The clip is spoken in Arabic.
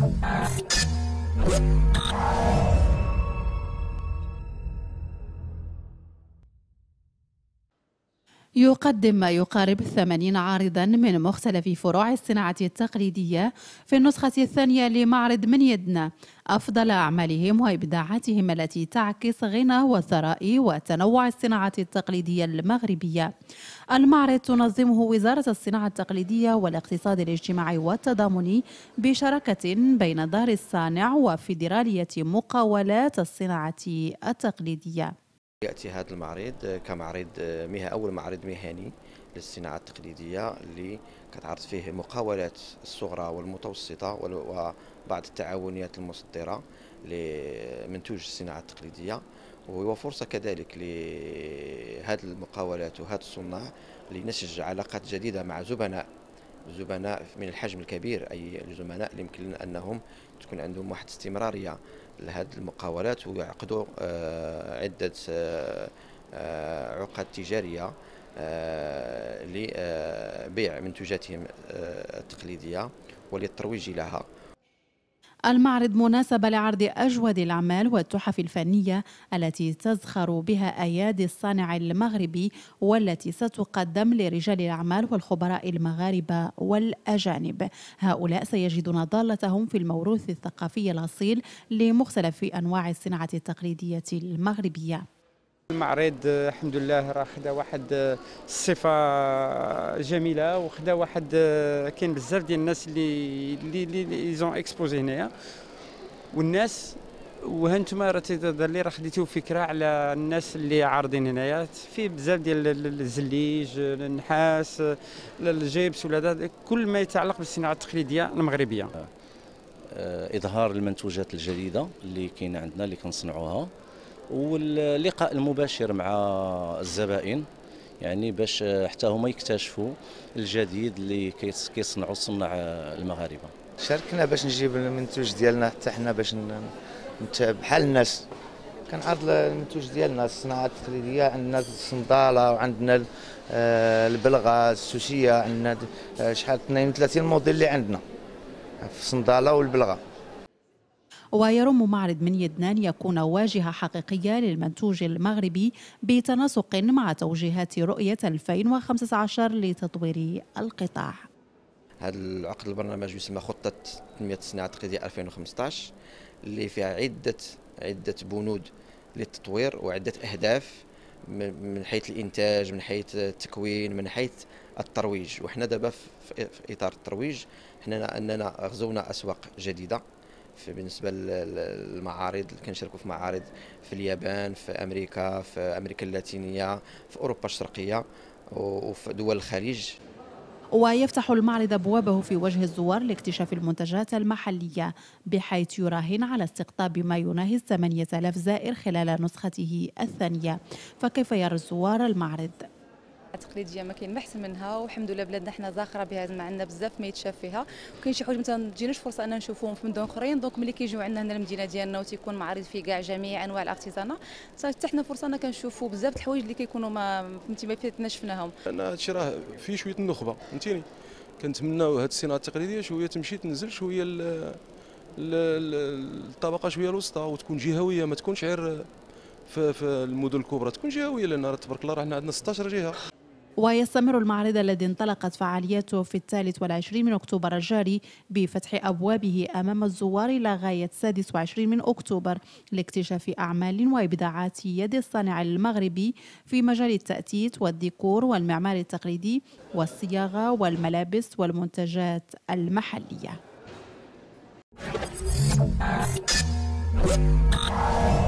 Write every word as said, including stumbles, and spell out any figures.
يقدم ما يقارب ثمانين عارضا من مختلف فروع الصناعة التقليدية في النسخة الثانية لمعرض من يدنا أفضل أعمالهم وإبداعاتهم التي تعكس غنى وثراء وتنوع الصناعة التقليدية المغربية. المعرض تنظمه وزارة الصناعة التقليدية والاقتصاد الاجتماعي والتضامني بشراكة بين دار الصانع وفيدرالية مقاولات الصناعة التقليدية. يأتي هذا المعرض كمعرض مها أول معرض مهني للصناعة التقليدية اللي كتعرض فيه مقاولات الصغرى والمتوسطة وبعض التعاونيات المصدرة لمنتوج الصناعة التقليدية، وهو فرصة كذلك لهذه المقاولات وهذا الصناع لنسج علاقات جديدة مع زبناء زبناء من الحجم الكبير، أي الزملاء اللي يمكن لنا أنهم تكون عندهم واحد استمرارية لهذه المقاولات ويعقدوا عدة عقد تجارية لبيع منتوجاتهم التقليدية وللترويج لها. المعرض مناسبة لعرض أجود الأعمال والتحف الفنية التي تزخر بها أيادي الصانع المغربي والتي ستقدم لرجال الأعمال والخبراء المغاربة والأجانب. هؤلاء سيجدون ضالتهم في الموروث الثقافي الأصيل لمختلف أنواع الصناعة التقليدية المغربية. المعرض الحمد لله راه خدا واحد الصفه جميله وخدا واحد كاين بزاف ديال الناس اللي اللي اللي زون اكسبوزي هنايا، والناس وهانتوما راه تيظهر لي راه خديتو فكره على الناس اللي عارضين هنايا، فيه بزاف ديال الزليج النحاس الجبس ولا كل ما يتعلق بالصناعه التقليديه المغربيه. اظهار المنتوجات الجديده اللي كاينه عندنا اللي كنصنعوها، واللقاء المباشر مع الزبائن يعني باش حتى هما يكتشفوا الجديد اللي كيصنعوا الصناع المغاربه. شاركنا باش نجيب المنتوج ديالنا حتى حنا باش بحال الناس كنعرض المنتوج ديالنا الصناعه التقليديه. عندنا الصنداله وعندنا البلغه السوسيه، عندنا شحال اثنين وثلاثين موديل اللي عندنا في الصنداله والبلغه. ويرم معرض من يدنان يكون واجهة حقيقية للمنتوج المغربي بتناسق مع توجيهات رؤية ألفين وخمسة عشر لتطوير القطاع. هذا العقد البرنامج يسمى خطة تنمية الصناعة التقليدية ألفين وخمسة عشر اللي فيها عدة عدة بنود للتطوير وعدة أهداف من حيث الإنتاج، من حيث التكوين، من حيث الترويج. وحنا دابا في إطار الترويج حنا أننا غزونا أسواق جديدة بالنسبه للمعارض. كنشاركوا في معارض في اليابان، في امريكا، في امريكا اللاتينيه، في اوروبا الشرقيه وفي دول الخليج. ويفتح المعرض أبوابه في وجه الزوار لاكتشاف المنتجات المحلية، بحيث يراهن على استقطاب ما يناهز ثمانية آلاف زائر خلال نسخته الثانية. فكيف يرى الزوار المعرض؟ التقليديه ما كاين ما احسن منها، والحمد لله بلادنا حنا زاخره بها، ما عندنا بزاف ما يتشاف فيها، وكاين شي حوايج مثلا ما تجيناش فرصه اننا نشوفوهم في مدن اخرين. دونك ملي كيجيو عندنا هنا المدينه ديالنا وتيكون معرض فيه كاع جميع انواع الارتيزانه، حتى حنا فرصه اننا كنشوفوا بزاف د الحوايج اللي كيكونوا ما فهمتي ما فاتنا شفناهم. انا هادشي راه فيه شويه النخبه، فهمتيني. كنتمناو هاد الصناعه التقليديه شويه تمشي تنزل شويه الطبقه شويه الوسطى وتكون جهويه، ما تكونش غير في, في المدن الكبرى، تكون جهويه، لان راه تبارك الله راه عندنا ستة عشر جهه. ويستمر المعرض الذي انطلقت فعالياته في الثالث والعشرين من أكتوبر الجاري بفتح أبوابه أمام الزوار إلى غاية السادس والعشرين من أكتوبر لاكتشاف أعمال وإبداعات يد الصانع المغربي في مجال التأتيت والديكور والمعمار التقليدي والصياغة والملابس والمنتجات المحلية.